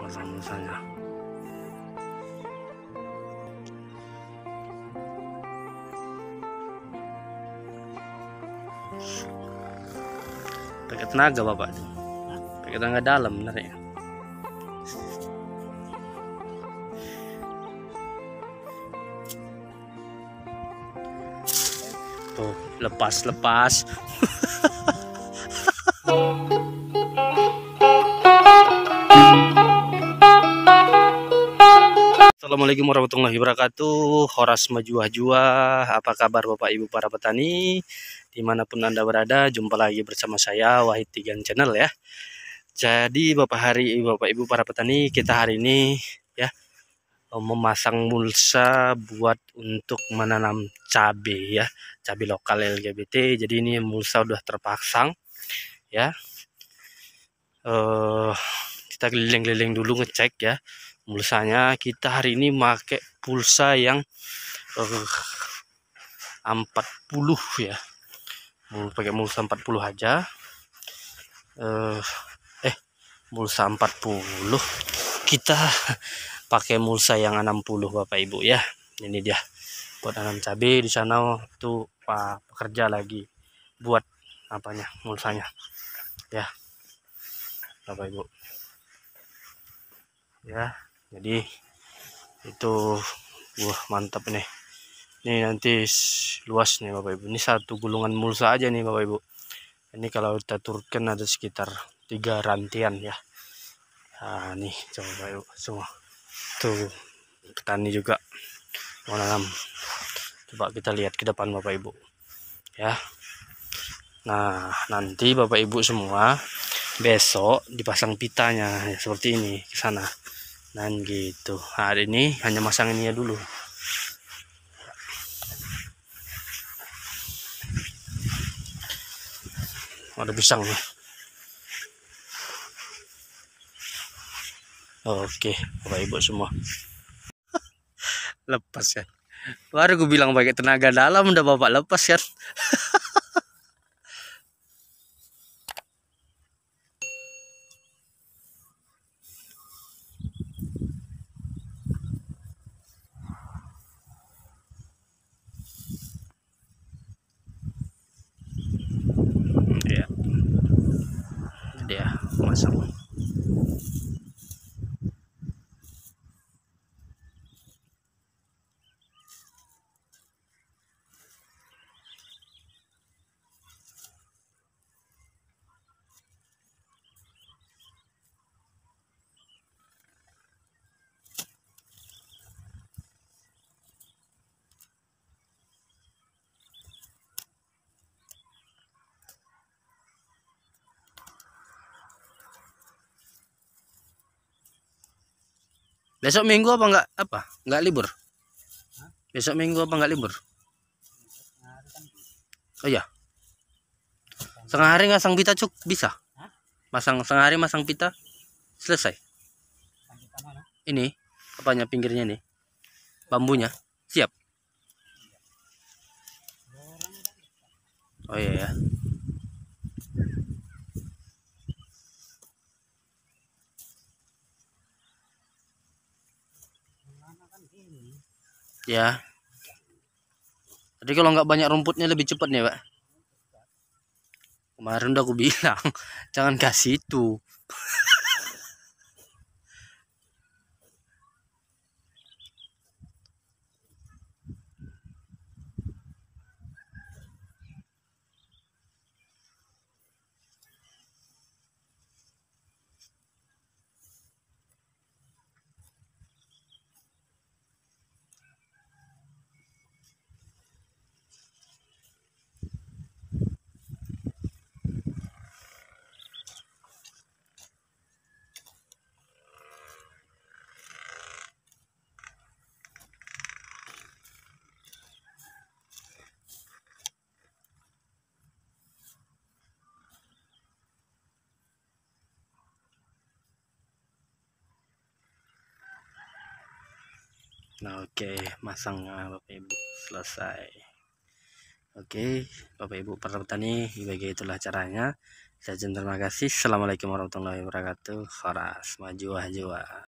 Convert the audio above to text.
pasang mulsanya. Pakai tenaga bapak, pakai tenaga dalam benar ya. Tuh lepas. Assalamualaikum warahmatullahi wabarakatuh. Horas majua-jua. Apa kabar Bapak Ibu para petani dimanapun Anda berada? Jumpa lagi bersama saya Wahid Tigan Channel ya. Jadi Bapak Ibu para petani, kita hari ini ya memasang mulsa buat untuk menanam cabai ya, cabai lokal LGBT. Jadi ini mulsa udah terpasang ya. Kita keliling-keliling dulu ngecek ya mulsanya. Kita hari ini pakai pulsa yang 40 ya, pakai mulsa 40 aja. Mulsa 40, kita pakai mulsa yang 60 Bapak Ibu ya. Ini dia buat nanam cabai. Di sana tuh Pak pekerja lagi buat apanya, mulsanya ya Bapak Ibu ya. Jadi itu mantap nih. Ini nanti luas nih Bapak Ibu. Ini satu gulungan mulsa aja nih Bapak Ibu. Ini kalau kita turunkan ada sekitar 3 rantian ya. Nah nih coba Bapak Ibu semua tuh, petani juga mau nanam. Coba kita lihat ke depan Bapak Ibu ya. Nah nanti Bapak Ibu semua besok dipasang pitanya ya, seperti ini ke sana. Nah gitu. Hari ini hanya masang ini ya dulu. Ada pisang nih. Oke Bapak Ibu semua. Lepas ya. Baru gue bilang pakai tenaga dalam udah Bapak lepas ya. Ya. Dia masang. Besok minggu nggak libur? Besok minggu apa nggak libur? Oh ya, setengah hari ngasang pita bisa? Masang setengah hari masang pita selesai. Ini apanya, pinggirnya nih, bambunya siap. Oh iya ya. Ya. Jadi kalau nggak banyak rumputnya lebih cepat nih Pak. Kemarin udah aku bilang jangan kasih itu. Nah, oke, masang Bapak Ibu selesai. Oke, Bapak Ibu para petani, bagi itulah caranya. Saya terima kasih. Assalamualaikum warahmatullahi wabarakatuh. Horas, maju.